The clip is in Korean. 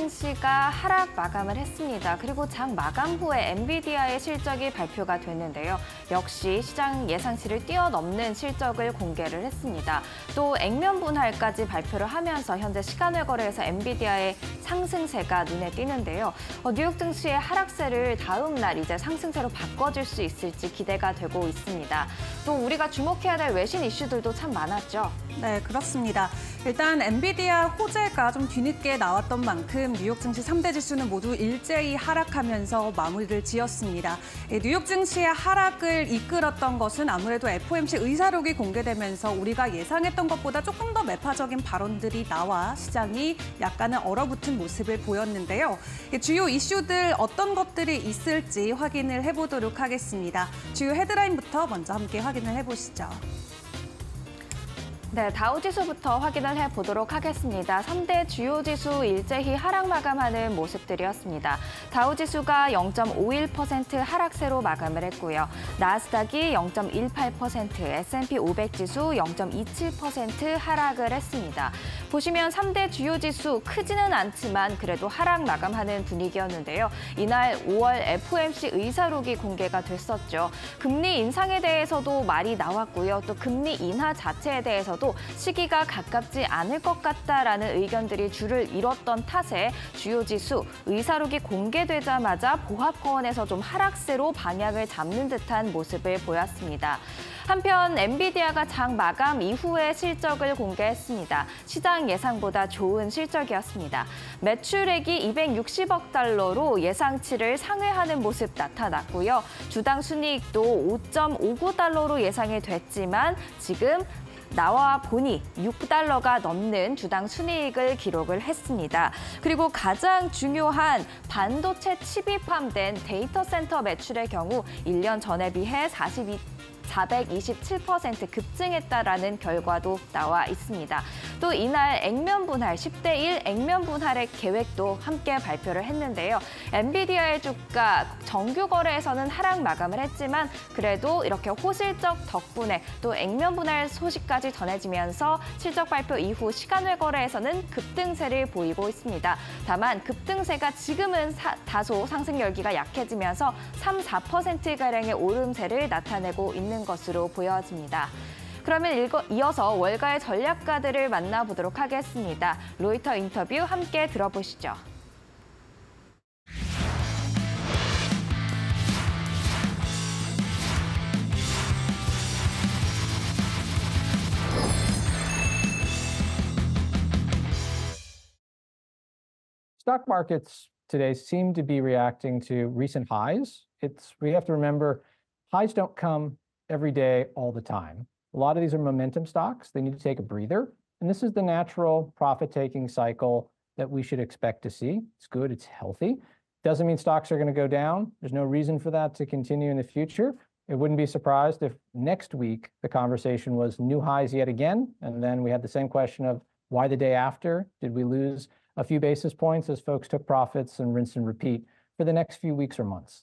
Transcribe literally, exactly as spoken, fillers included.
증시가 하락 마감을 했습니다. 그리고 장 마감 후에 엔비디아의 실적이 발표가 됐는데요. 역시 시장 예상치를 뛰어넘는 실적을 공개를 했습니다. 또 액면 분할까지 발표를 하면서 현재 시간외 거래에서 엔비디아의 상승세가 눈에 띄는데요. 어, 뉴욕 증시의 하락세를 다음 날 이제 상승세로 바꿔줄 수 있을지 기대가 되고 있습니다. 또 우리가 주목해야 될 외신 이슈들도 참 많았죠. 네, 그렇습니다. 일단 엔비디아 호재가 좀 뒤늦게 나왔던 만큼 뉴욕 증시 삼 대 지수는 모두 일제히 하락하면서 마무리를 지었습니다. 뉴욕 증시의 하락을 이끌었던 것은 아무래도 에프오엠씨 의사록이 공개되면서 우리가 예상했던 것보다 조금 더 매파적인 발언들이 나와 시장이 약간은 얼어붙은 모습을 보였는데요. 주요 이슈들 어떤 것들이 있을지 확인을 해보도록 하겠습니다. 주요 헤드라인부터 먼저 함께 확인을 해보시죠. 네, 다우지수부터 확인을 해보도록 하겠습니다. 삼 대 주요 지수 일제히 하락 마감하는 모습들이었습니다. 다우지수가 영 점 오일 퍼센트 하락세로 마감을 했고요. 나스닥이 영 점 일팔 퍼센트, 에스앤피 오백 지수 영 점 이칠 퍼센트 하락을 했습니다. 보시면 삼 대 주요 지수 크지는 않지만 그래도 하락 마감하는 분위기였는데요. 이날 오월 에프오엠씨 의사록이 공개가 됐었죠. 금리 인상에 대해서도 말이 나왔고요. 또 금리 인하 자체에 대해서도 시기가 가깝지 않을 것 같다라는 의견들이 줄을 이뤘던 탓에 주요 지수 의사록이 공개되자마자 보합권에서 좀 하락세로 방향을 잡는 듯한 모습을 보였습니다. 한편 엔비디아가 장 마감 이후에 실적을 공개했습니다. 시장 예상보다 좋은 실적이었습니다. 매출액이 이백육십억 달러로 예상치를 상회하는 모습 나타났고요. 주당 순이익도 오 점 오구 달러로 예상이 됐지만 지금 나와 보니 육 달러가 넘는 주당 순이익을 기록을 했습니다. 그리고 가장 중요한 반도체 칩이 포함된 데이터 센터 매출의 경우 일 년 전에 비해 사십이 사백이십칠 퍼센트 급증했다라는 결과도 나와 있습니다. 또 이날 액면 분할 십 대 일 액면 분할의 계획도 함께 발표를 했는데요. 엔비디아의 주가 정규 거래에서는 하락 마감을 했지만 그래도 이렇게 호실적 덕분에 또 액면 분할 소식까지 전해지면서 실적 발표 이후 시간외 거래에서는 급등세를 보이고 있습니다. 다만 급등세가 지금은 사, 다소 상승 열기가 약해지면서 삼, 사 퍼센트가량의 오름세를 나타내고 있는 것으로 보여집니다. 그러면 일거, 이어서 월가의 전략가들을 만나보도록 하겠습니다. 로이터 인터뷰 함께 들어보시죠. Stock markets today seem to be reacting to recent highs. It's, we have to remember, highs don't come every day, all the time. A lot of these are momentum stocks. They need to take a breather. And this is the natural profit-taking cycle that we should expect to see. It's good, it's healthy. Doesn't mean stocks are going to go down. There's no reason for that to continue in the future. It wouldn't be surprised if next week the conversation was new highs yet again. And then we had the same question of why the day after? Did we lose a few basis points as folks took profits and rinse and repeat for the next few weeks or months?